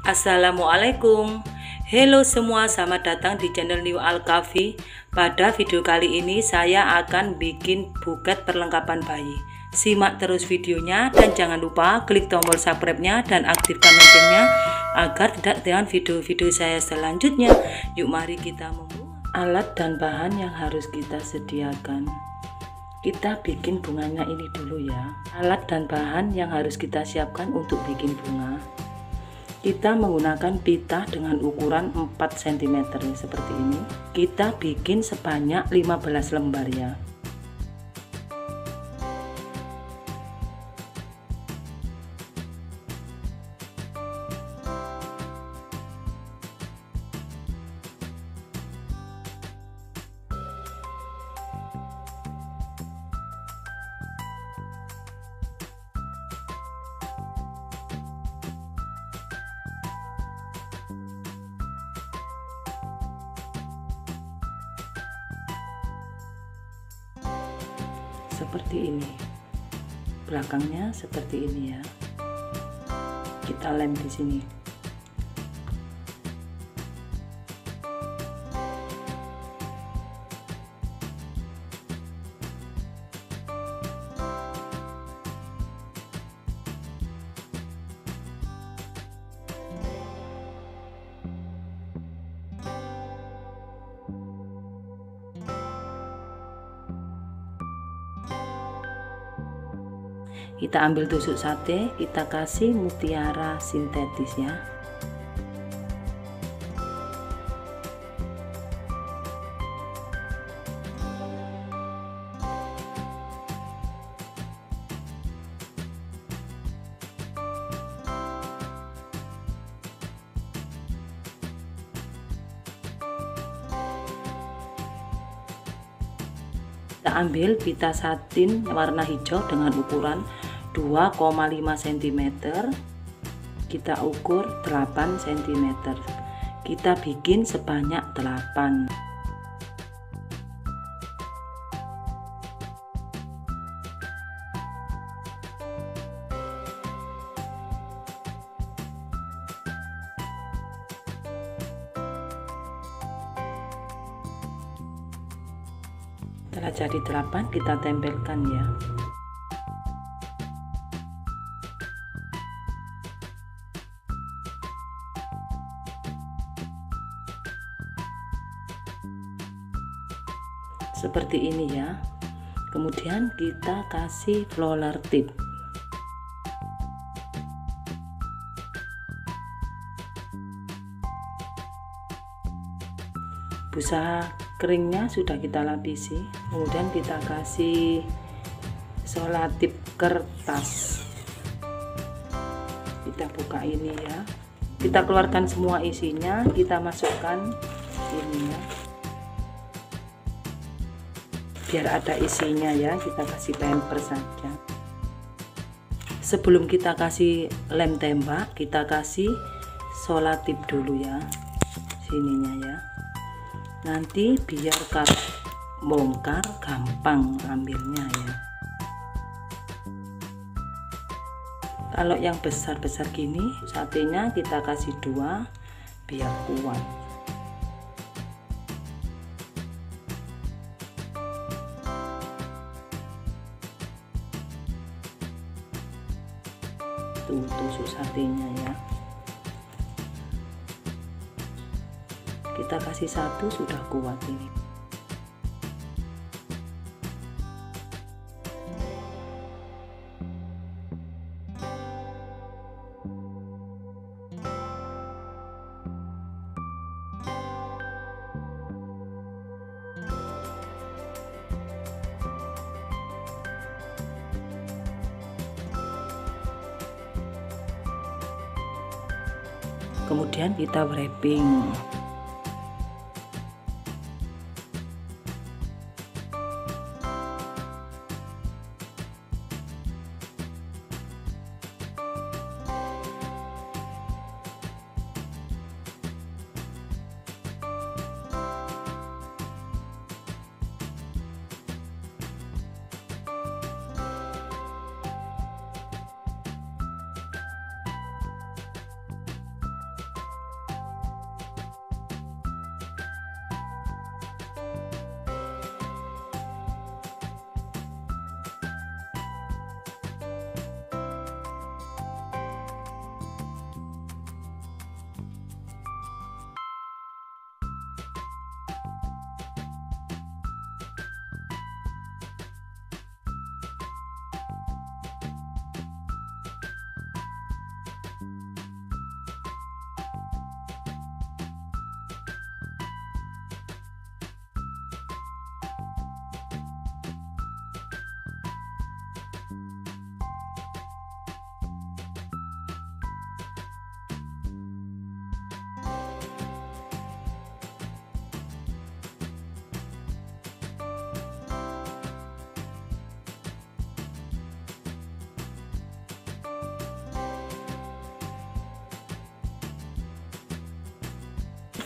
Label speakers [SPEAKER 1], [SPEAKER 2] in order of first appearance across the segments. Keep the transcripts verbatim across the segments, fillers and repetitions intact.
[SPEAKER 1] Assalamualaikum. Halo semua, selamat datang di channel New Alkafi. Pada video kali ini saya akan bikin buket perlengkapan bayi. Simak terus videonya dan jangan lupa klik tombol subscribe-nya dan aktifkan loncengnya agar tidak ketinggalan video-video saya selanjutnya. Yuk mari kita membuat alat dan bahan yang harus kita sediakan. Kita bikin bunganya ini dulu ya. Alat dan bahan yang harus kita siapkan untuk bikin bunga. Kita menggunakan pita dengan ukuran empat sentimeter seperti ini. Kita bikin sebanyak lima belas lembar ya. Seperti ini, belakangnya seperti ini ya. Kita lem di sini. Kita ambil tusuk sate, kita kasih mutiara sintetis ya. Kita ambil pita satin warna hijau dengan ukuran dua koma lima sentimeter, kita ukur delapan sentimeter. Kita bikin sebanyak delapan. Setelah jadi delapan, kita tempelkan ya. Seperti ini ya. Kemudian kita kasih flower tip. Busa keringnya sudah kita lapisi. Kemudian kita kasih selotip kertas. Kita buka ini ya. Kita keluarkan semua isinya, kita masukkan ini ya. Biar ada isinya ya, kita kasih temper saja. Sebelum kita kasih lem tembak, kita kasih selotip dulu ya, sininya ya. Nanti biar kar bongkar gampang ambilnya ya. Kalau yang besar-besar gini, satenya kita kasih dua biar kuat. Tuh tusuk satenya ya. Kita kasih satu sudah kuat ini. Kemudian kita wrapping.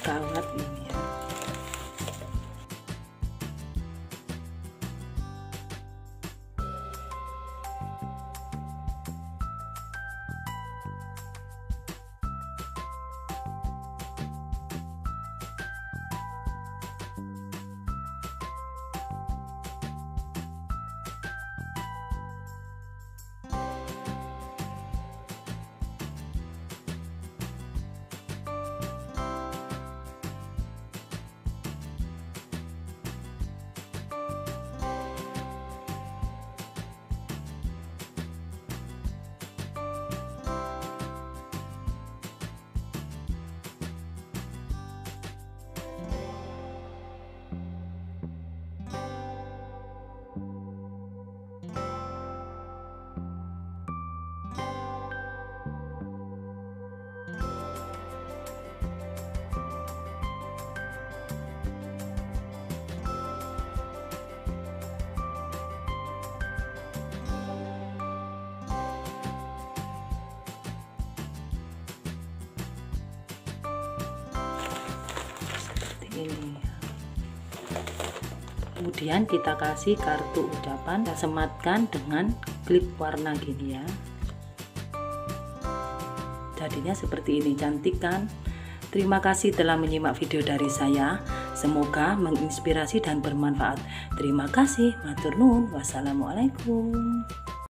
[SPEAKER 1] kawat ini ya. Ini kemudian kita kasih kartu ucapan, kita sematkan dengan klip warna gini ya. Jadinya seperti ini, cantik kan? Terima kasih telah menyimak video dari saya, semoga menginspirasi dan bermanfaat. Terima kasih, matur nuwun, wassalamualaikum.